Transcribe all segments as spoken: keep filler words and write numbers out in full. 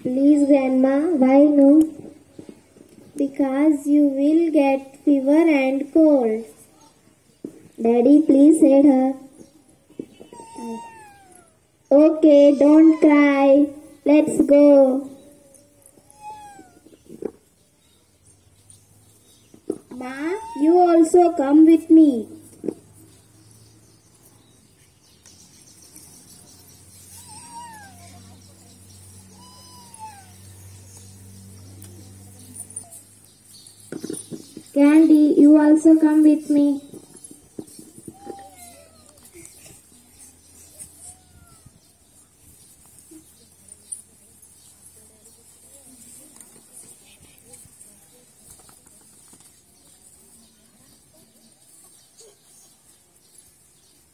Please, Grandma, why no? Because you will get fever and cold. Daddy, please aid her. Okay, don't cry. Let's go. Ma, you also come with me. Candy, you also come with me.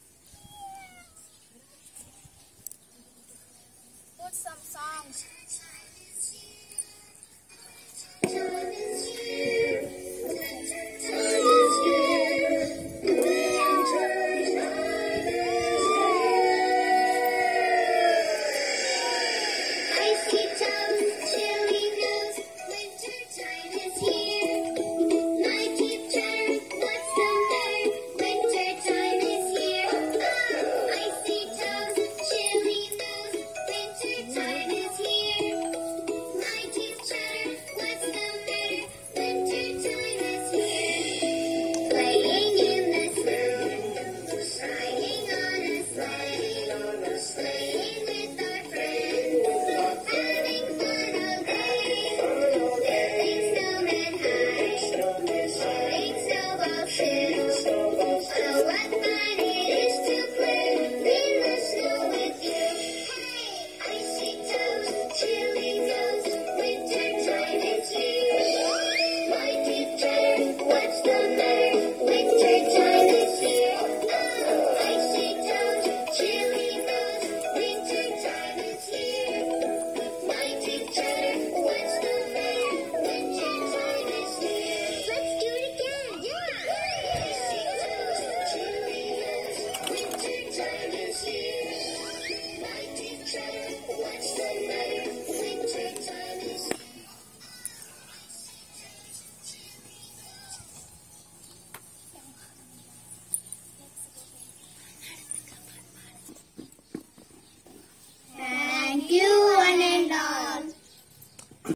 Put some songs.